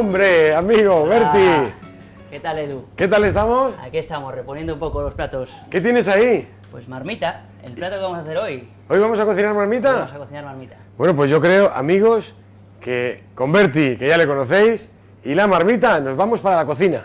Hombre, amigo, Berti. ¿Qué tal, Edu? ¿Qué tal estamos? Aquí estamos, reponiendo un poco los platos. ¿Qué tienes ahí? Pues marmita, el plato que vamos a hacer hoy. ¿Hoy vamos a cocinar marmita? Vamos a cocinar marmita. Bueno, pues yo creo, amigos, que con Berti, que ya le conocéis, y la marmita, nos vamos para la cocina.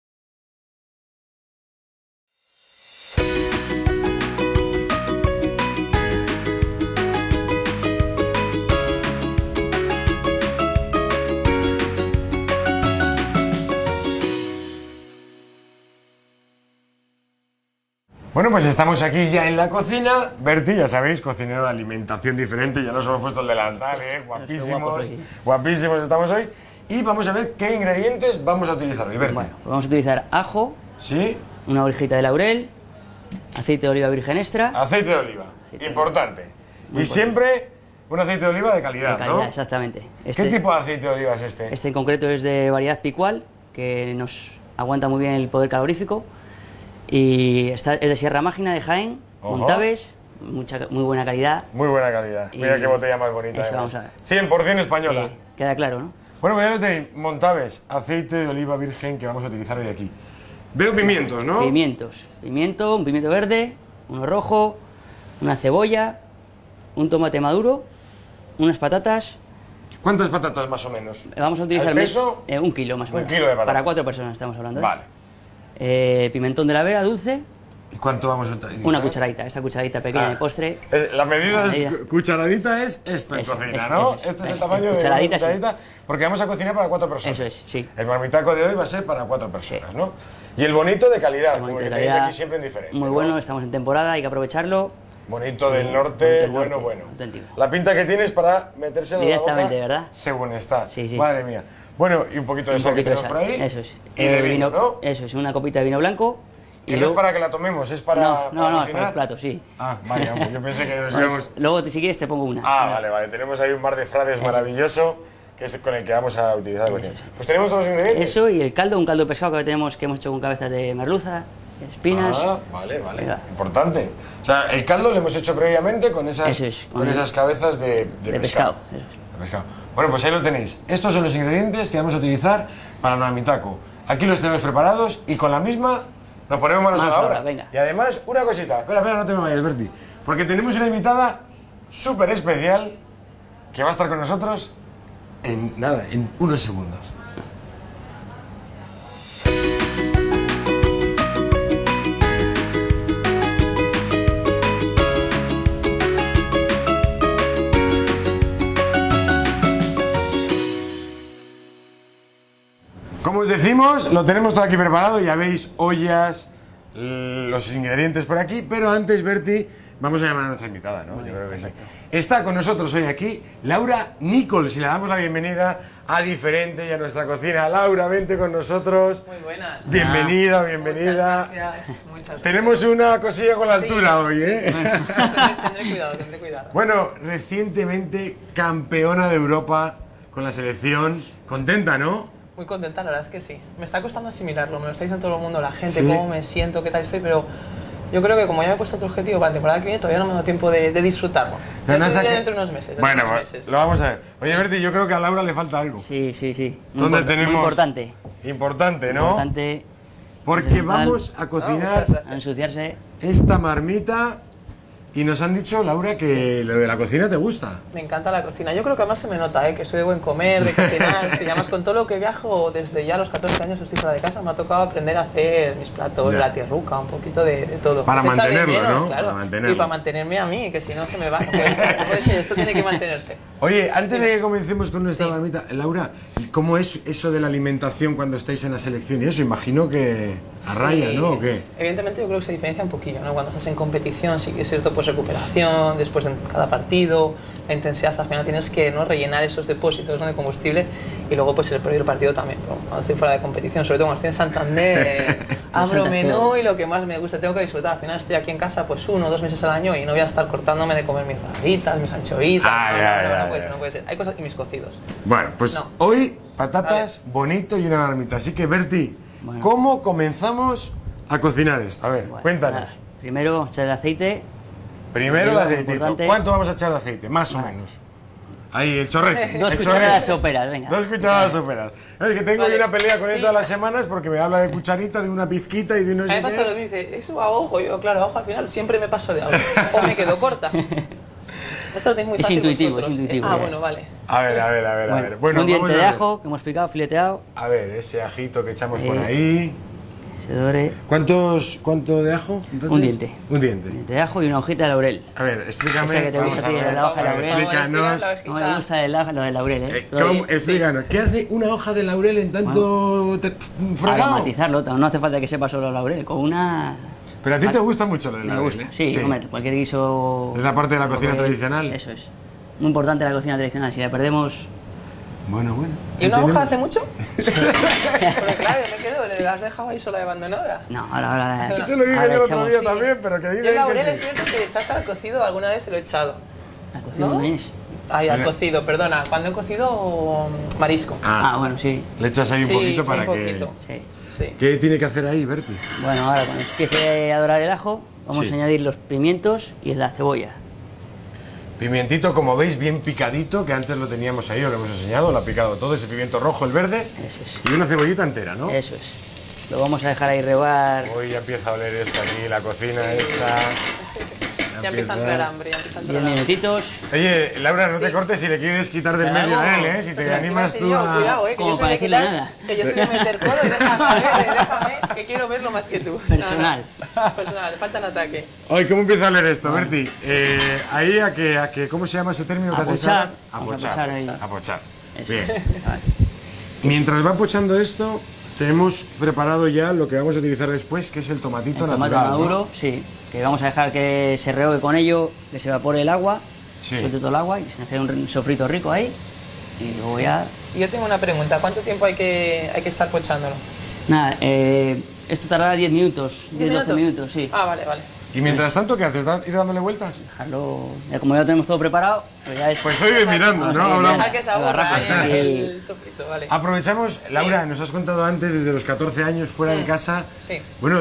Bueno, pues estamos aquí ya en la cocina. Berti, ya sabéis, cocinero de alimentación diferente. Ya nos hemos puesto el delantal, guapísimos, guapísimos estamos hoy. Y vamos a ver qué ingredientes vamos a utilizar hoy, Berti. Bueno, pues vamos a utilizar ajo, ¿sí? Una hojita de laurel, aceite de oliva virgen extra. Aceite de oliva, importante. Y siempre un aceite de oliva de calidad, ¿no? Exactamente. ¿Qué tipo de aceite de oliva es este? Este en concreto es de variedad picual, que nos aguanta muy bien el poder calorífico. Y es de Sierra Mágina, de Jaén, Montaves, muy buena calidad. Muy buena calidad. Mira qué botella más bonita. Eso, vamos a ver. 100% española. Sí, queda claro, ¿no? Bueno, pues ya lo tenéis. Montaves, aceite de oliva virgen que vamos a utilizar hoy aquí. Veo pimientos, ¿no? Pimientos. Pimiento, un pimiento verde, uno rojo, una cebolla, un tomate maduro, unas patatas. ¿Cuántas patatas más o menos? Vamos a utilizar... ¿Al peso? 1 kilo más o menos. 1 kilo de patatas. Para 4 personas estamos hablando. Vale. Pimentón de la Vera, dulce. ¿Y cuánto vamos a utilizar? Una cucharadita, esta cucharadita pequeña de postre. La medida es cucharadita es esto en cocina, ¿no? Este es el tamaño de cucharadita, porque vamos a cocinar para 4 personas. Eso es, sí. El marmitaco de hoy va a ser para 4 personas, ¿no? Y el bonito de calidad, como el que tenéis aquí siempre en diferente. Muy bueno, estamos en temporada, hay que aprovecharlo. Bonito del norte, bueno. Auténtico. La pinta que tienes para meterse en la boca. Directamente, ¿verdad? Según está. Sí, sí. Madre mía. Bueno, y un poquito de sal que tenemos por ahí. Eso es. Y de vino, ¿no? Eso es, una copita de vino blanco. Y no es para que la tomemos, es para... No, es para el plato, sí. Ah, vaya, yo pensé que nos íbamos... Luego, si quieres, te pongo una. Ah, vale. Tenemos ahí un mar de frades maravilloso, que es con el que vamos a utilizar. Pues tenemos todos los ingredientes. Eso, y el caldo, un caldo de pescado que hemos hecho con cabezas de merluza, espinas. Ah, vale. Importante. O sea, el caldo lo hemos hecho previamente con esas, con esas cabezas de pescado. De pescado. Bueno, pues ahí lo tenéis. Estos son los ingredientes que vamos a utilizar para el marmitaco. Aquí los tenemos preparados y con la misma nos ponemos manos a la obra. Venga. Y además, una cosita. Espera, no te me vayas, Berti. Porque tenemos una invitada súper especial que va a estar con nosotros en unos segundos. Como os decimos, lo tenemos todo aquí preparado, ya veis ollas, los ingredientes por aquí, pero antes, Berti, vamos a llamar a nuestra invitada, ¿no? Yo creo que sí. Está con nosotros hoy aquí Laura Nichols y le damos la bienvenida a Diferente y a nuestra cocina. Laura, vente con nosotros. Muy buenas. Bienvenida. Muchas gracias. Tenemos una cosilla con la altura hoy, ¿eh? Tendré cuidado. Bueno, recientemente campeona de Europa con la selección. Contenta, ¿no? Muy contenta, la verdad es que sí. Me está costando asimilarlo, me lo está diciendo todo el mundo, la gente, cómo me siento, qué tal estoy, pero yo creo que como ya me he puesto otro objetivo para la temporada que viene, todavía no me da tiempo de disfrutarlo. Dentro de unos meses. Bueno, lo vamos a ver. Oye, Berti, yo creo que a Laura le falta algo. Sí. ¿Dónde tenemos? Muy importante. Importante, ¿no? Importante. Porque vamos a cocinar a ensuciarse esta marmita. Y nos han dicho, Laura, que lo de la cocina te gusta. Me encanta la cocina. Yo creo que además se me nota, que soy de buen comer, de cocinar. Y además con todo lo que viajo, desde ya los 14 años estoy fuera de casa, me ha tocado aprender a hacer mis platos, la tierruca, un poquito de todo. Para mantenerlo, ¿no? Claro. Para mantenerlo. Y para mantenerme a mí, que si no se me va. No puede ser, esto tiene que mantenerse. Oye, antes de que comencemos con nuestra marmita, Laura, ¿cómo es eso de la alimentación cuando estáis en la selección? Y eso, imagino que a raya, ¿no? ¿O qué? Evidentemente yo creo que se diferencia un poquillo, ¿no? Cuando estás en competición sí que es cierto, pues recuperación, después de cada partido, la intensidad, al final tienes que rellenar esos depósitos, ¿no?, de combustible, y luego pues el previo partido también. Pero cuando estoy fuera de competición, sobre todo cuando estoy en Santander, abro menú y lo que más me gusta, tengo que disfrutar. Al final estoy aquí en casa pues 1 o 2 meses al año y no voy a estar cortándome de comer mis rabitas, mis anchoitas, no puede ser. Hay cosas, y mis cocidos. Bueno, pues hoy patatas, bonito y una marmita. Así que, Berti, ¿cómo comenzamos a cocinar esto? A ver, cuéntanos. Primero echar el aceite. Primero el aceitito. ¿Cuánto vamos a echar de aceite? Más o menos. Ahí, el chorrete. 2 cucharadas soperas, venga. 2 cucharadas soperas. Es que tengo una pelea con él todas las semanas porque me habla de cucharita, de una pizquita y de unos... A mí me pasa lo mismo, dice, eso a ojo. Yo, claro, a ojo al final siempre me paso de agua. O me quedo corta. Esto lo tengo muy fácil. Es vosotros. intuitivo. Bueno, vale. A ver. Bueno, un diente de ajo que hemos picado, fileteado. A ver, ese ajito que echamos por ahí. Se dore. ¿Cuánto de ajo? Entonces? Un diente. Un diente. Un diente de ajo y una hojita de laurel. A ver, explícame. Esa que te gusta a ti, la hoja de laurel. Explícanos. No me gusta lo de laurel, ¿eh? Explícanos, ¿qué hace una hoja de laurel en tanto fregado? Aromatizarlo, no hace falta que sepa solo laurel, con una... Pero a ti te gusta mucho lo del laurel, Me gusta, sí. Hombre, cualquier guiso... Es la parte de la cocina tradicional. Eso es. Muy importante la cocina tradicional, si la perdemos... Bueno. ¿Y una hoja hace mucho? Porque claro, me quedo, ¿la has dejado ahí sola y abandonada? No, ahora eso lo dije yo el otro día también, pero que dicen yo laurel que es cierto que echaste al cocido, alguna vez se lo he echado. ¿Al cocido dónde es? Ay, al cocido, perdona, cuando he cocido marisco. Bueno, sí. Le echas ahí un poquito para que... Sí. ¿Qué tiene que hacer ahí, Berti? Bueno, ahora cuando empiece a dorar el ajo, vamos a añadir los pimientos y la cebolla. Pimientito, como veis, bien picadito, que antes lo teníamos ahí, os lo hemos enseñado, lo ha picado todo, ese pimiento rojo, el verde, y una cebollita entera, ¿no? Eso es. Lo vamos a dejar ahí rebar. Hoy ya empieza a oler esto aquí, la cocina esta... Ya empieza a entrar hambre, 10 minutitos. Oye, Laura, no te cortes si le quieres quitar del medio a él, ¿eh? Si te animas tú a... Cuidado, que como para decirle nada. Que yo soy de meter codo y déjame, que quiero verlo más que tú. Personal. Personal, falta un ataque. Oye, ¿cómo empieza a oler esto, Berti? Ahí a que, ¿cómo se llama ese término que haces ahora? A pochar. A pochar. Bien. Mientras va pochando esto, tenemos preparado ya lo que vamos a utilizar después, que es el tomatito natural. Tomate maduro, sí. Que vamos a dejar que se rehogue con ello, que se evapore el agua, suelte todo el agua y se hace un sofrito rico ahí. Y luego ya... Y yo tengo una pregunta, ¿cuánto tiempo hay que estar pochándolo? Nada, esto tardará 10 minutos, 10-12 minutos, sí. Ah, vale. ¿Y mientras tanto qué haces? ¿Ir dándole vueltas? Dejarlo... Ya como ya lo tenemos todo preparado, pues ya es... Pues soy mirando, ¿no? Hablamos. Que se aburra el sofrito, vale. Aprovechamos, Laura, nos has contado antes, desde los 14 años fuera de casa. Sí. Bueno,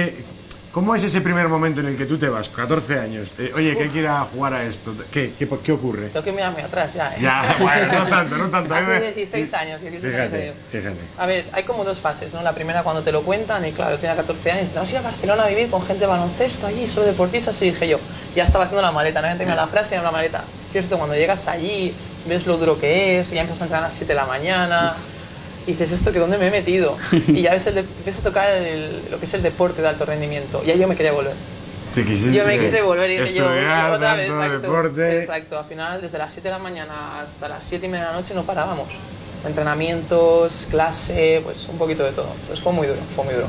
¿cómo es ese primer momento en el que tú te vas, 14 años? Oye, que quiera jugar a esto. ¿Qué ocurre? Tengo que mirarme atrás ya, ¿eh? Ya, bueno, no tanto. Hace 16 años. Fíjate. A ver, hay como 2 fases, ¿no? La primera cuando te lo cuentan, y claro, yo tenía 14 años, vamos a ir a Barcelona a vivir con gente de baloncesto allí, solo deportistas, y dije yo, ya estaba haciendo la maleta, no había terminado la frase, era la maleta. Cierto, cuando llegas allí, ves lo duro que es, y ya empiezas a entrenar a las 7 de la mañana, y dices, ¿esto que dónde me he metido? Y ya empiezas a tocar lo que es el deporte de alto rendimiento, y ahí yo me quería volver. Yo me quise volver y dije yo, otra vez, exacto. Al final, desde las 7 de la mañana hasta las 7:30 de la noche no parábamos. Entrenamientos, clase, pues un poquito de todo. Pues fue muy duro.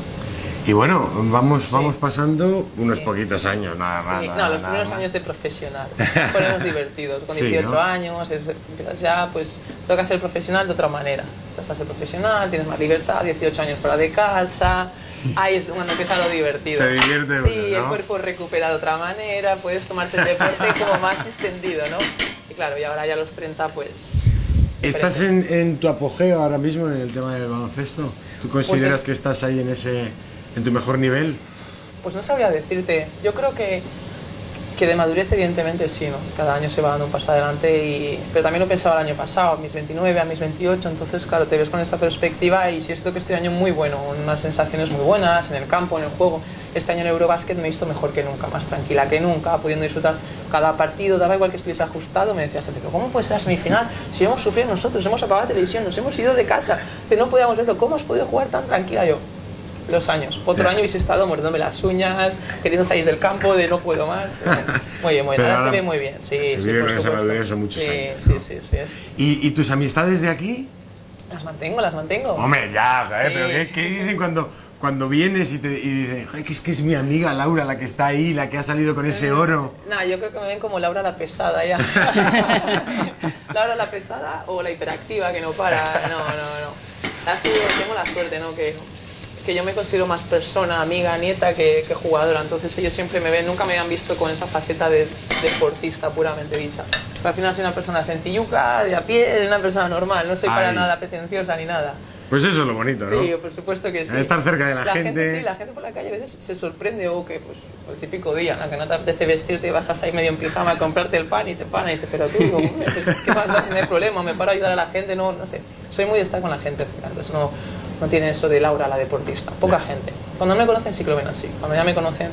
Y bueno, vamos pasando unos poquitos años, nada más. No, los primeros años de profesional fueron los divertidos. Con 18 años empiezas ya, pues toca ser profesional de otra manera. Empiezas a ser profesional, tienes más libertad, 18 años fuera de casa. Ahí es cuando empieza lo divertido. Se divierte uno, sí, el cuerpo recupera de otra manera, puedes tomarte el deporte como más extendido, ¿no? Y claro, y ahora ya a los 30, pues... ¿Estás en tu apogeo ahora mismo en el tema del baloncesto? ¿Tú consideras que estás ahí en tu mejor nivel? Pues no sabría decirte. Yo creo que de madurez evidentemente sí, ¿no? Cada año se va dando un paso adelante, pero también lo pensaba el año pasado, a mis 29, a mis 28, entonces claro, te ves con esta perspectiva y sí es cierto que este año muy bueno, unas sensaciones muy buenas en el campo, en el juego. Este año en Eurobasket me he visto mejor que nunca, más tranquila que nunca, pudiendo disfrutar cada partido, daba igual que estuviese ajustado, me decías, pero ¿cómo puede ser la semifinal? Si hemos sufrido nosotros, hemos apagado la televisión, nos hemos ido de casa, que no podíamos verlo, ¿cómo has podido jugar tan tranquila? Yo, los años. Otro año hubiese estado mordiéndome las uñas, queriendo salir del campo, de no puedo más. Muy bien, ahora se ve muy bien. Sí, se vive con esa madurez, son muchos años. Sí. ¿Y tus amistades de aquí? Las mantengo. Hombre, ya, pero ¿qué dicen cuando vienes y dicen, que es mi amiga Laura la que está ahí, la que ha salido con ese oro? Nah, yo creo que me ven como Laura la pesada ya. Laura la pesada o la hiperactiva que no para. No. Tengo la suerte, ¿no? Que yo me considero más persona, amiga, nieta que jugadora, entonces ellos siempre me ven, nunca me han visto con esa faceta de deportista puramente dicha. Pero al final soy una persona sencilluca, de a pie, una persona normal, no soy para nada pretenciosa ni nada. Pues eso es lo bonito, ¿no? Sí, por supuesto que sí. Estar cerca de la gente. Sí, la gente por la calle a veces se sorprende o que, pues, el típico día en el que no te apetece vestirte y bajas ahí medio en pijama a comprarte el pan y te pana y dices, pero tú, ¿qué más da? No hay problema, me paro a ayudar a la gente, no sé. Soy muy de estar con la gente, entonces no tiene eso de Laura, la deportista. Poca gente. Cuando no me conocen sí que lo ven así. Cuando ya me conocen...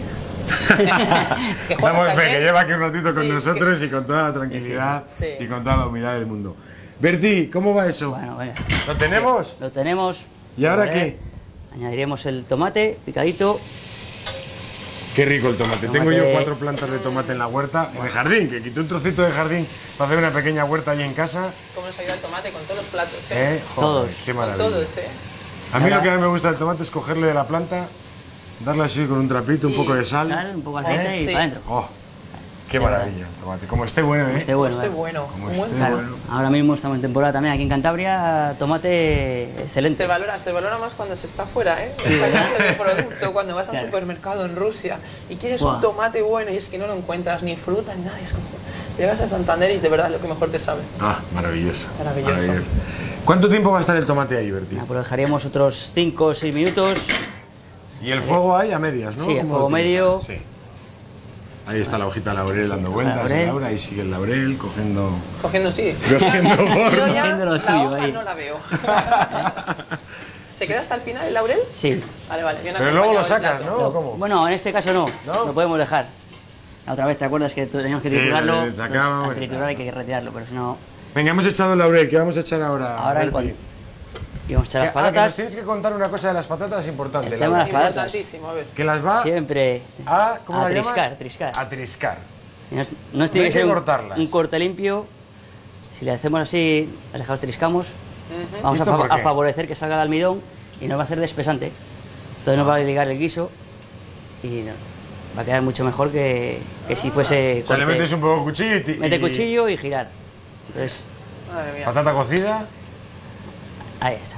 que lleva aquí un ratito con nosotros y con toda la tranquilidad y con toda la humildad del mundo. Berti, ¿cómo va eso? Bueno. ¿Lo tenemos? Lo tenemos. ¿Y ahora qué? Añadiremos el tomate picadito. Qué rico el tomate. Tengo yo 4 plantas de tomate en la huerta, en el jardín, que quité un trocito de jardín para hacer una pequeña huerta allí en casa. ¿Cómo nos ayuda el tomate con todos los platos? Joder, todos. Qué maravilla. Con todos, A mí lo que a mí me gusta del tomate es cogerle de la planta, darle así con un trapito, un poco de sal. Un poco de aceite y para adentro. Oh, qué maravilla el tomate. Como esté bueno, ¿eh? Esté bueno. Como esté bueno. Ahora mismo estamos en temporada también aquí en Cantabria, tomate excelente. Se valora más cuando se está fuera, ¿eh? Sí, el producto, cuando vas al supermercado en Rusia y quieres un tomate bueno y es que no lo encuentras, ni fruta, ni nada. Es como, llegas a Santander y de verdad lo que mejor te sabe. Maravilloso. Maravilloso. ¿Cuánto tiempo va a estar el tomate ahí, Berti? Pues lo dejaríamos otros 5 o 6 minutos. Y el fuego hay a medias, ¿no? Sí, el fuego medio. Sí. Ahí está la hojita de laurel dando vueltas, Laura, ahí sigue el laurel cogiendo... Sí. Cogiendo forma. Yo ya Cogiendo lo la suyo, hoja ahí. no la veo. ¿Se queda hasta el final el laurel? Sí. Vale. Pero luego lo sacas, ¿no? ¿Cómo? Bueno, en este caso no. Lo podemos dejar. La otra vez, ¿te acuerdas que teníamos que triturarlo? Sí, sacábamos. Pues, a triturar hay que retirarlo, pero si no... Venga, hemos echado el laurel, ¿qué vamos a echar ahora? Ahora y vamos a echar las patatas. Que nos tienes que contar una cosa de las patatas importante. El tema de las patatas. Importantísimo, a ver. Que las va siempre ¿cómo la llamas? triscar. A triscar. No tiene que ser cortarlas. un corte limpio. Si le hacemos así, las dejamos triscamos, vamos a favorecer que salga el almidón y nos va a hacer de espesante. Entonces nos va a ligar el guiso y va a quedar mucho mejor que si fuese... O sea, le metes un poco cuchillo y... Mete cuchillo y girar. Entonces... Madre mía. Patata cocida. Ahí está.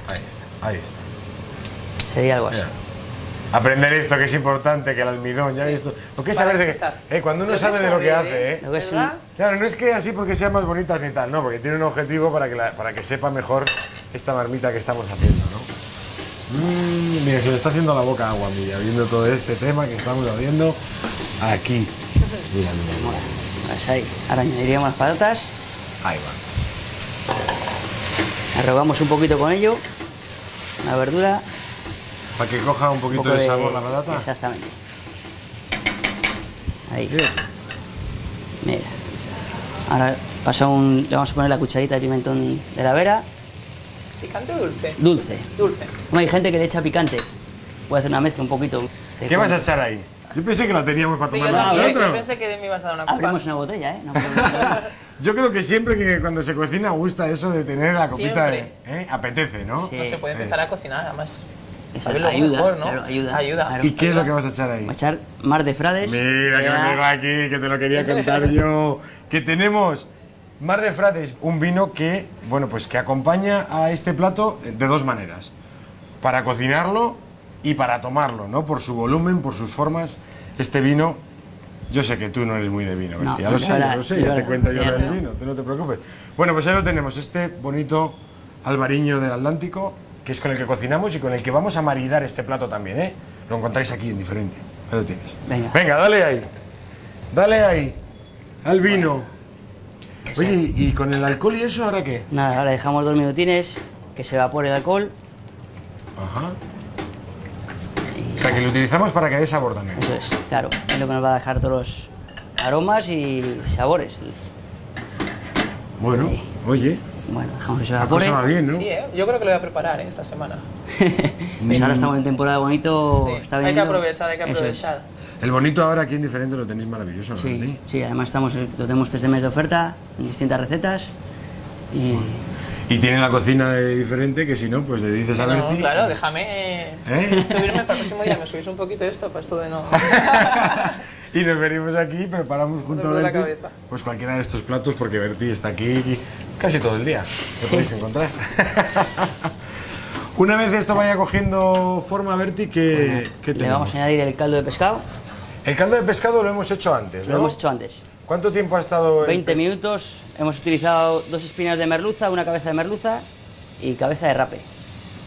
Sería algo así. Mira. Aprender esto que es importante, que el almidón, ya esto. Lo que es saber de que... cuando uno sabe de lo que hace, Lo que es Claro, no es que así porque sean más bonitas ni tal, no, porque tiene un objetivo para que sepa mejor esta marmita que estamos haciendo, ¿no? Mira, se le está haciendo la boca agua, mira, viendo todo este tema que estamos haciendo aquí. Mira. Pues ahí. Ahora añadiríamos las patatas. Ahí va. Arrogamos un poquito con ello, la verdura. Para que coja un poquito de sabor la patata. Exactamente. Ahí. Bien. Mira. Ahora le vamos a poner la cucharita de pimentón de la vera. ¿Picante o dulce? Dulce. Dulce. No, hay gente que le echa picante. Puede hacer una mezcla un poquito. ¿Qué vas a echar ahí? Yo pensé que la teníamos para tomar nosotros. Yo pensé que me ibas a dar una copa. Abrimos una botella, ¿eh? No, yo creo que siempre que cuando se cocina gusta eso de tener la copita de... Apetece, ¿no? Sí. No se puede empezar a cocinar, además. Eso ayuda, mejor, ¿no? Claro, ayuda. ¿Y qué es lo que vas a echar ahí? Voy a echar mar de frades. Mira que lo tengo aquí, que te lo quería contar yo. Que tenemos mar de frades, un vino que, bueno, pues que acompaña a este plato de dos maneras. Para cocinarlo y para tomarlo, ¿no? Por su volumen, por sus formas. Este vino, yo sé que tú no eres muy de vino, Berti, ya lo sé, ya te cuento yo del vino, tú no te preocupes. Bueno, pues ahí lo tenemos, este bonito albariño del Atlántico, que es con el que cocinamos y con el que vamos a maridar este plato también, ¿eh? Lo encontráis aquí en diferente. Ahí lo tienes. Venga, dale ahí. Dale ahí. Al vino. Oye, ¿y con el alcohol y eso ahora qué? Nada, ahora dejamos 2 minutines que se evapore el alcohol. Ajá. O sea, que lo utilizamos para que dé sabor también. Eso es, claro. Es lo que nos va a dejar todos los aromas y sabores. Bueno, oye. Bueno, dejamos que se evapore. La cosa va bien, ¿no? Sí, yo creo que lo voy a preparar esta semana. Pues ahora estamos en temporada bonito. Sí. Está hay que aprovechar, hay que aprovechar. El bonito ahora aquí en diferente lo tenéis maravilloso, ¿no? Sí, sí, además lo tenemos 3 meses de oferta en distintas recetas. Y tiene la cocina de diferente que si no, pues le dices a Berti... No, claro, déjame subirme para el próximo día, me subís un poquito esto, para esto de no... Y nos venimos aquí y preparamos junto a Berti pues cualquiera de estos platos, porque Berti está aquí casi todo el día, lo podéis encontrar. Una vez esto vaya cogiendo forma, Berti, ¿qué tenemos? Le vamos a añadir el caldo de pescado. El caldo de pescado lo hemos hecho antes, ¿no? Lo hemos hecho antes. ¿Cuánto tiempo ha estado? 20 minutos. Hemos utilizado 2 espinas de merluza, una cabeza de merluza y cabeza de rape.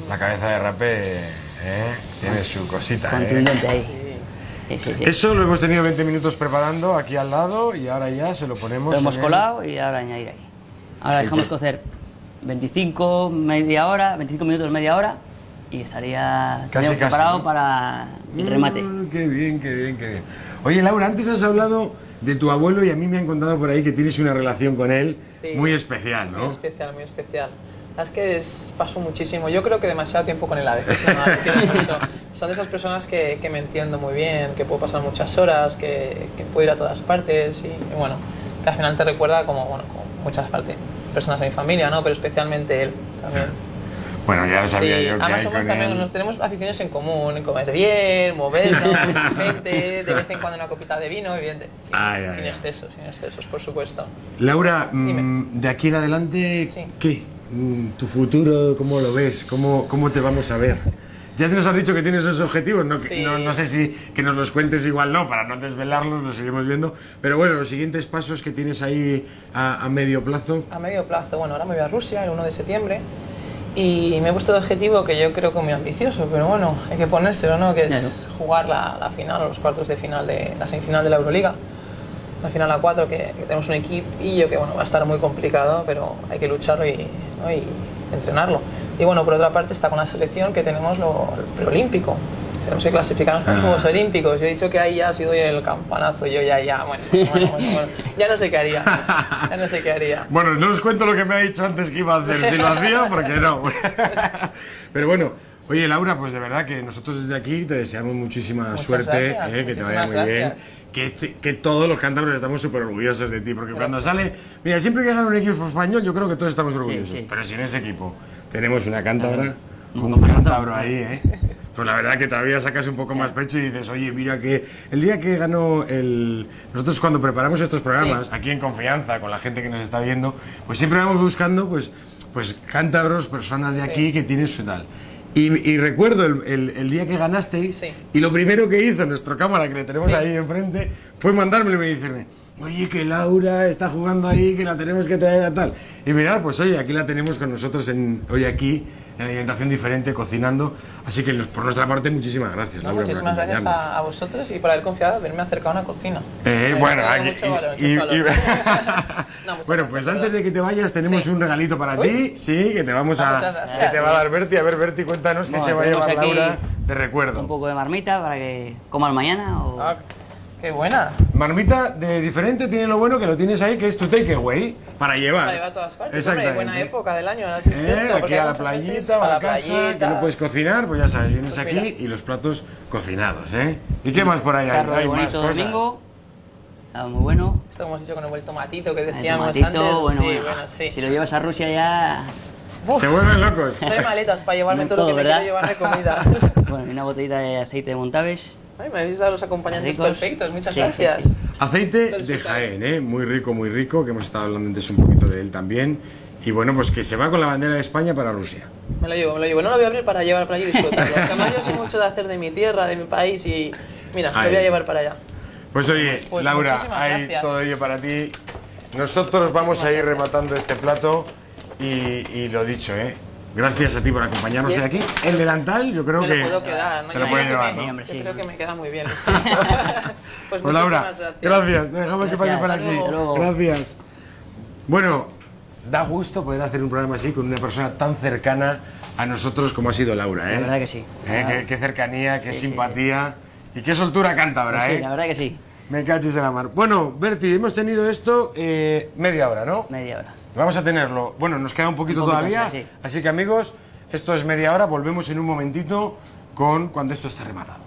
La cabeza de rape tiene su cosita. Contundente ahí. Sí. Eso lo hemos tenido 20 minutos preparando aquí al lado y ahora ya se lo ponemos. Lo hemos colado y ahora añadir ahí. Ahora dejamos cocer 25 minutos, media hora y estaría casi preparado, ¿no? para el remate. Qué bien. Oye, Laura, antes has hablado de tu abuelo y a mí me han contado por ahí que tienes una relación con él muy especial, ¿no? Muy especial. Es que paso muchísimo, yo creo que demasiado tiempo con él a veces, son de esas personas que me entiendo muy bien, que puedo pasar muchas horas, que puedo ir a todas partes y bueno, que al final te recuerda como muchas personas de mi familia, ¿no? Pero especialmente él también. Bueno, ya lo sabía yo que además hay con también, nos tenemos aficiones en común, en comer bien, movernos, gente, de vez en cuando una copita de vino, evidente, sin excesos, por supuesto. Laura, de aquí en adelante, ¿qué? ¿Tu futuro cómo lo ves? ¿Cómo te vamos a ver? Ya te nos has dicho que tienes esos objetivos, no sé si que nos los cuentes igual no, para no desvelarlos, los iremos viendo, pero bueno, los siguientes pasos que tienes ahí a medio plazo. A medio plazo, bueno, ahora me voy a Rusia el 1 de septiembre y me he puesto de objetivo que yo creo que muy ambicioso, pero bueno, hay que ponérselo, ¿no? Que es jugar la final, los cuartos de final de la semifinal de la Euroliga. Al final a 4 que tenemos un equipillo que bueno, va a estar muy complicado, pero hay que lucharlo y entrenarlo. Y bueno, por otra parte está con la selección que tenemos el preolímpico. Tenemos que clasificar a los Juegos Olímpicos. Yo he dicho que ahí ya ha sido el campanazo. Yo bueno, ya no sé qué haría. Bueno, no os cuento lo que me ha dicho antes que iba a hacer, si lo hacía, porque no. Pero bueno, oye Laura, pues de verdad que nosotros desde aquí te deseamos muchísima suerte, que te vaya muy bien. Que todos los cántabros estamos súper orgullosos de ti, porque cuando sale... Mira, siempre que gana un equipo español, yo creo que todos estamos orgullosos, pero si en ese equipo tenemos una cántabra, un cántabro ahí, pues la verdad que todavía sacas un poco más pecho y dices, oye, mira que el día que ganó Nosotros cuando preparamos estos programas, aquí en confianza, con la gente que nos está viendo, pues siempre vamos buscando, pues cántabros, personas de aquí que tienen su tal... Y recuerdo el día que ganasteis y lo primero que hizo nuestro cámara, que le tenemos ahí enfrente, fue mandármelo y me dice, oye, que Laura está jugando ahí, que la tenemos que traer a tal. Y mirad, pues oye, aquí la tenemos con nosotros hoy aquí, en Alimentación Diferente, cocinando. Así que por nuestra parte, muchísimas gracias, Laura. Muchísimas gracias a vosotros y por haber confiado en haberme acercado a una cocina. Bueno, bueno, pues antes de que te vayas, tenemos un regalito para ti, que te vamos que te va a dar Berti. A ver, Berti, cuéntanos qué se va a llevar Laura de recuerdo. Un poco de marmita para que comas mañana o... ¡Qué buena! Marmita de Diferente tiene lo bueno que lo tienes ahí, que es tu takeaway para llevar. Para llevar a todas partes. Exactamente. Buena época del año, ahora sí es cierto, aquí a la playita o a la casa, que no puedes cocinar, pues ya sabes, vienes aquí y los platos cocinados, ¿Y qué más por ahí hay? Hay más cosas. Domingo, está muy bueno. Esto como hemos dicho con el tomatito que decíamos antes. Bueno, si lo llevas a Rusia ya... Se vuelven locos. No hay maletas para llevarme todo lo que me quiero llevar de comida. Bueno, y una botellita de aceite de Montaves. Ay, me habéis dado los acompañantes perfectos, muchas gracias. Aceite de Jaén, muy rico, que hemos estado hablando antes un poquito de él también. Y bueno, pues que se va con la bandera de España para Rusia. Me lo llevo. No lo voy a abrir para llevar para allí y disfrutarlo. Además yo soy mucho de hacer de mi tierra, de mi país y mira, lo voy a llevar para allá. Pues oye, Laura, hay todo ello para ti. Nosotros vamos a ir rematando este plato y lo dicho, gracias a ti por acompañarnos hoy aquí. El delantal, yo creo que se lo puede llevar, ¿no? Yo creo que me queda muy bien. Pues Laura, gracias. Dejamos que pase por aquí. Gracias. Bueno, da gusto poder hacer un programa así con una persona tan cercana a nosotros como ha sido Laura, La verdad que sí. Qué cercanía, qué simpatía y qué soltura cántabra, Sí, la verdad que sí. Me cachis en la mar. Bueno, Berti, hemos tenido esto media hora, ¿no? Media hora. Vamos a tenerlo. Bueno, nos queda un poquito todavía, así que amigos, esto es media hora, volvemos en un momentito con cuando esto esté rematado.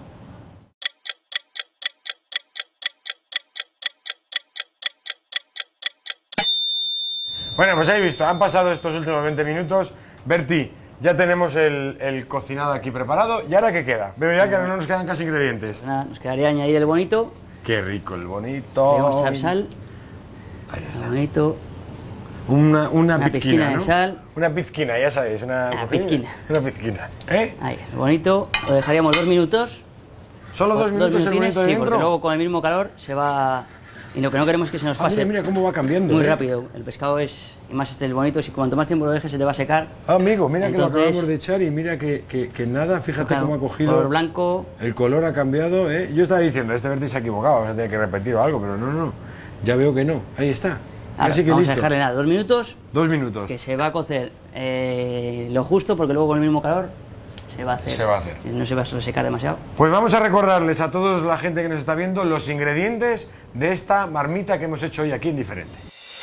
Bueno, pues habéis visto, han pasado estos últimos 20 minutos. Berti, ya tenemos el cocinado aquí preparado. ¿Y ahora qué queda? Veo ya que no nos quedan casi ingredientes. Pues nada, nos quedaría añadir el bonito. Qué rico el bonito. Le vamos a echar sal. Ahí está. El bonito. Una pizquina de sal. Una pizquina, ya sabéis. Una pizquina. Una pizquina. Ahí, el bonito. Lo dejaríamos 2 minutos. ¿Solo 2 minutos el bonito sí, dentro? porque luego con el mismo calor se va Y lo que no queremos es que se nos pase. Mira cómo va cambiando. Muy rápido. El pescado es, y más el bonito, si cuanto más tiempo lo dejes se te va a secar. Amigo, mira. Entonces, que lo acabamos de echar y mira que nada, fíjate cómo ha cogido. Color blanco. El color ha cambiado, ¿eh? Yo estaba diciendo, este verde se ha equivocado, vamos a tener que repetir o algo, pero no. Ya veo que no. Ahí está. Ahora, Así que vamos listo. a dejarle nada, 2 minutos. 2 minutos. Que se va a cocer lo justo, porque luego con el mismo calor se va a hacer. No se va a secar demasiado. Pues vamos a recordarles a toda la gente que nos está viendo los ingredientes de esta marmita que hemos hecho hoy aquí en Diferente.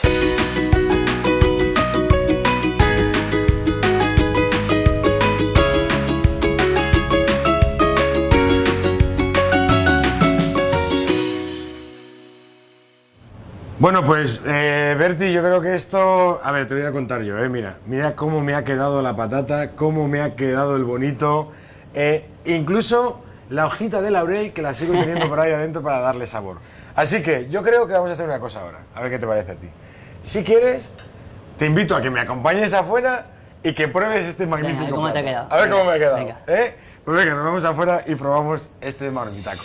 Bueno, pues, Berti, yo creo que esto... A ver, te voy a contar yo, mira cómo me ha quedado la patata, cómo me ha quedado el bonito, incluso la hojita de laurel que la sigo teniendo por ahí adentro para darle sabor. Así que yo creo que vamos a hacer una cosa ahora, a ver qué te parece a ti. Si quieres, te invito a que me acompañes afuera y que pruebes este magnífico plato. ¿Cómo te ha quedado? A ver cómo me ha quedado. Venga. Pues venga, nos vamos afuera y probamos este marmitaco.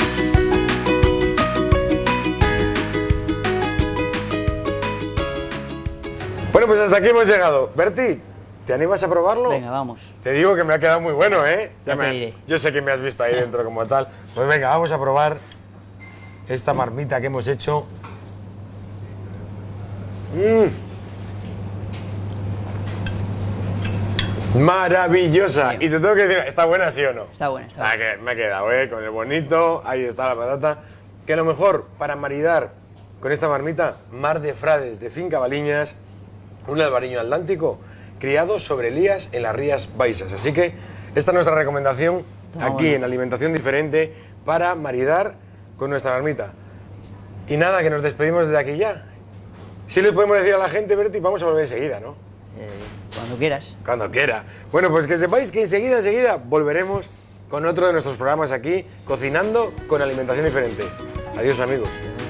Bueno, pues hasta aquí hemos llegado. Berti, ¿te animas a probarlo? Venga, vamos. Te digo que me ha quedado muy bueno, ¿eh? Ya te diré. Yo sé que me has visto ahí dentro como tal. Pues venga, vamos a probar esta marmita que hemos hecho. Maravillosa. Bien. Y te tengo que decir, ¿está buena sí o no? Está buena, está buena. Que me he quedado, con el bonito, ahí está la patata. Que a lo mejor, para maridar con esta marmita, mar de frades de Finca Baliñas, un albariño atlántico criado sobre elías en las Rías Baixas. Así que esta es nuestra recomendación aquí en Alimentación Diferente para maridar con nuestra marmita. Y nada, que nos despedimos desde aquí ya. Sí le podemos decir a la gente, Berti, vamos a volver enseguida, ¿no? Cuando quieras. Cuando quiera. Bueno, pues que sepáis que enseguida volveremos con otro de nuestros programas aquí, Cocinando con Alimentación Diferente. Adiós, amigos.